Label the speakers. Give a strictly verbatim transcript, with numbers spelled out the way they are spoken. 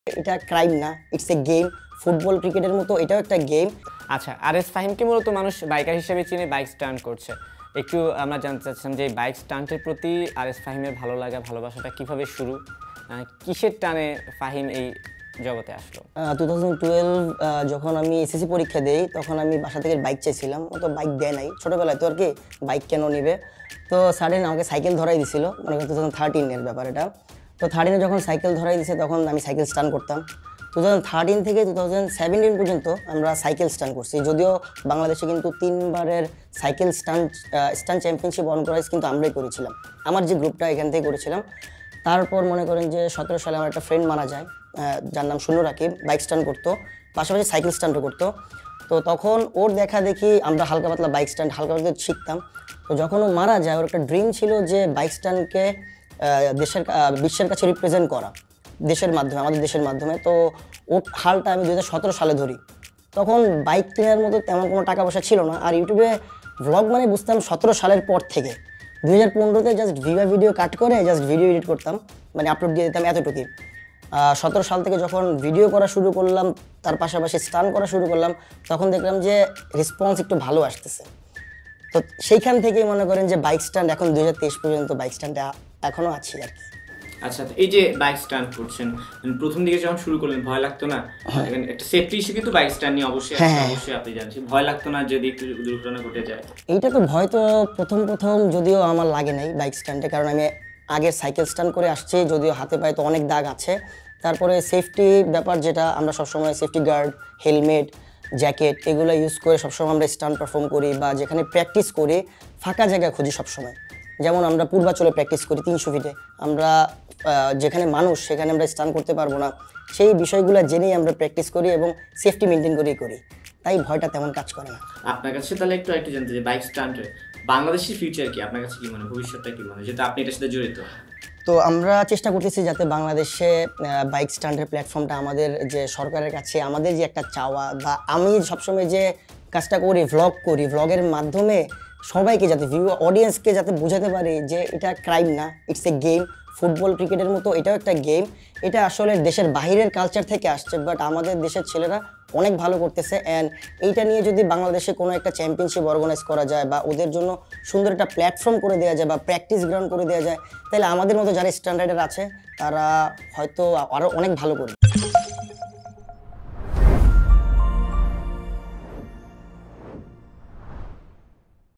Speaker 1: এটা ক্রাইম না, it's a game. Football ক্রিকেটের মতো এটাও একটা গেম।
Speaker 2: আচ্ছা, আরএস ফাহিমকে মূলত মানুষ বাইকার হিসেবে চিনে, বাইক স্টান্ট করছে। একটু আমরা জানতে চাচ্ছিলাম যে বাইক স্টান্টের প্রতি আরএস ফাহিমের ভালো লাগা, ভালোবাসাটা কিভাবে শুরু, কিসের টানে ফাহিম এই জগতে আসলো?
Speaker 1: টু থাউজেন্ড টুয়েলভ যখন আমি এসএসসি পরীক্ষা দেই তখন আমি বাসা থেকে বাইক চাইছিলাম, ও তো বাইক দেয় নাই। ছোটোবেলায় তো আর কি বাইক কেন নেবে, তো সাডেন আমাকে সাইকেল ধরাই দিছিল, মানে টু থাউজেন্ড থার্টিনের ব্যাপার এটা। তো থার্টিনে যখন সাইকেল ধরাই দিছে তখন আমি সাইকেল স্টান্ট করতাম। টু থাউজেন্ড থার্টিন থেকে টু থাউজেন্ড সেভেন্টিন পর্যন্ত আমরা সাইকেল স্টান্ট করছি। যদিও বাংলাদেশে কিন্তু তিনবারের cycle stunt stunt championship organise কিন্তু আমরাই করেছিলাম, আমার যে গ্রুপটা এখান থেকে করেছিলাম। তারপর মনে করেন যে সতেরো সালে আমার একটা ফ্রেন্ড মারা যায়, যার নাম শূন্য রাকিব, বাইক স্টান্ট করতো, পাশাপাশি সাইকেল স্টান্টও করতো। তো তখন ওর দেখা দেখি আমরা হালকা পাতলা বাইক স্টান্ট হালকা পাতলা শিখতাম। তো যখন ও মারা যায়, ওর একটা ড্রিম ছিল যে বাইক স্টান্টকে দেশের বিশ্বের কাছে রিপ্রেজেন্ট করা, দেশের মাধ্যমে, আমাদের দেশের মাধ্যমে। তো ওর হালটা আমি দু হাজার সতেরো সালে ধরি। তখন বাইক কেনার মতো তেমন কোনো টাকা পয়সা ছিল না, আর ইউটিউবে ভ্লগ মানে বুঝতাম সতেরো সালের পর থেকে। দুই হাজার পনেরোতে জাস্ট ভিভা ভিডিও কাট করে জাস্ট ভিডিও এডিট করতাম, মানে আপলোড দিয়ে দিতাম, এতটুকুই। সতেরো সাল থেকে যখন ভিডিও করা শুরু করলাম, তার পাশাপাশি স্টান্ট করা শুরু করলাম, তখন দেখলাম যে রেসপন্স একটু ভালো আসতেছে। তো সেইখান থেকেই মনে করেন যে বাইক স্ট্যান্ড এখন দুই হাজার তেইশ পর্যন্ত বাইক স্ট্যান্ডে এখনও আছি আর কি।
Speaker 2: আচ্ছা, এই যে বাইক স্টান্ট করছেন, প্রথম দিকে যখন শুরু করলেন ভয় লাগতো না? একটা সেফটি ইস্যু কিন্তু বাইক স্টান্ট নিয়ে অবশ্যই অবশ্যই আপনি জানেন, ভয় লাগতো না যদি একটু দুর্ঘটনা ঘটে যায়?
Speaker 1: এইটা তো ভয় তো প্রথম প্রথম যদিও আমার লাগে নাই বাইক স্ট্যান্ডে, কারণ আমি আগে সাইকেল স্ট্যান্ড করে আসছি, যদিও হাতে পায়ে তো অনেক দাগ আছে। তারপরে সেফটি ব্যাপার, যেটা আমরা সবসময় সেফটি গার্ড, হেলমেট, জ্যাকেট এগুলো ইউজ করে সবসময় আমরা স্টান্ট পারফর্ম করি, বা যেখানে প্র্যাকটিস করি ফাঁকা জায়গা খুঁজি সবসময়। যেমন আমরা পূর্বাচলে প্র্যাকটিস করি তিনশো ফিটে, আমরা যেখানে মানুষ সেখানে আমরা স্টান্ট করতে পারবো না, সেই বিষয়গুলো জেনেই আমরা প্র্যাকটিস করি এবং সেফটি মেনটেন করেই করি, তাই ভয়টা তেমন কাজ করে না।
Speaker 2: আপনার কাছে তাহলে একটু একটু জানতে চাই, বাইক স্টান্টের বাংলাদেশের ফিউচার কি? আপনার কাছে কি মনে, ভবিষ্যৎটা কি মনে, যেটা আপনি এটার সাথে জড়িত?
Speaker 1: তো আমরা চেষ্টা করতেছি যাতে বাংলাদেশে বাইক স্টান্টের প্ল্যাটফর্মটা, আমাদের যে সরকারের কাছে আমাদের যে একটা চাওয়া, বা আমি সবসময় যে কাজটা করি, ভ্লগ করি, ভ্লগের মাধ্যমে সবাইকে যাতে ভিউ অডিয়েন্সকে যাতে বোঝাতে পারি যে এটা ক্রাইম না, ইটস এ গেম। ফুটবল ক্রিকেটের মতো এটাও একটা গেম। এটা আসলে দেশের বাহিরের কালচার থেকে আসছে, বাট আমাদের দেশের ছেলেরা অনেক ভালো করতেছে। অ্যান্ড এইটা নিয়ে যদি বাংলাদেশে কোনো একটা চ্যাম্পিয়নশিপ অর্গানাইজ করা যায়, বা ওদের জন্য সুন্দর একটা প্ল্যাটফর্ম করে দেওয়া যায়, বা প্র্যাকটিস গ্রাউন্ড করে দেওয়া যায়, তাহলে আমাদের মতো যারা স্ট্যান্ডার্ডের আছে তারা হয়তো আরও অনেক ভালো করবে।